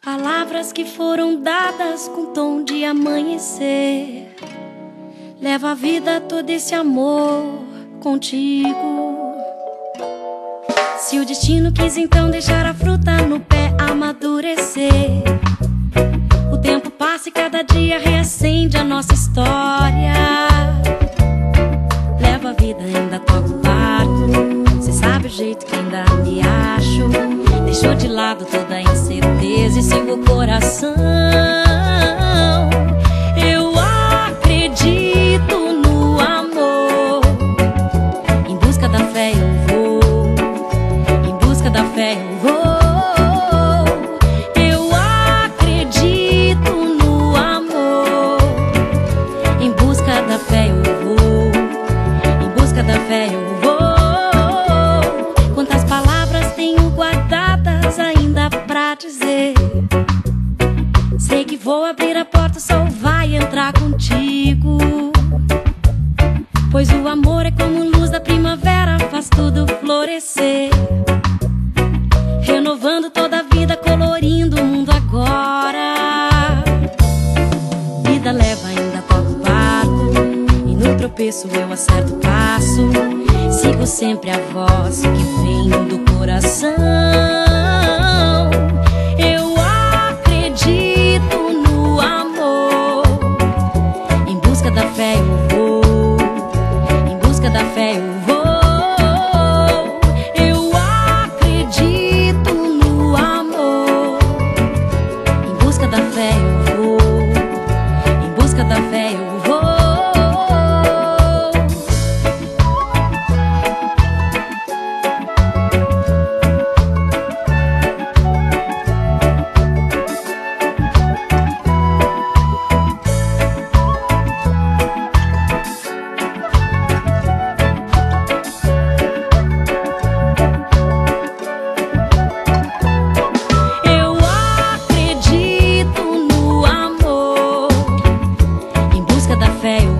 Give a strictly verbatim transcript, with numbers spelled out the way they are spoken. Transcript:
Palavras que foram dadas com tom de amanhecer. Leva a vida todo esse amor contigo. Se o destino quis então deixar a fruta no pé amadurecer, o tempo passa e cada dia reacende a nossa história. Leva a vida, ainda toca o barco. Cê sabe o jeito que ainda me acho. Deixou de lado toda a incerteza e sigo o coração. Eu acredito no amor. Em busca da fé eu vou. Em busca da fé eu vou. Eu acredito no amor. Em busca da fé eu vou. Em busca da fé eu vou. Quantas palavras tenho guardadas ainda pra dizer. Sei que vou abrir a porta, o sol vai entrar contigo. Pois o amor é como luz da primavera, faz tudo florescer, renovando toda a vida, colorindo o mundo agora. Vida leva, ainda toca o barco, e no tropeço eu acerto o passo. Sigo sempre a voz que vem do coração. Eu acredito no amor. Em busca da fé eu vou. Em busca da fé eu vou. Eu acredito no amor. Em busca da fé eu vou. Em busca da fé eu vou. Fé.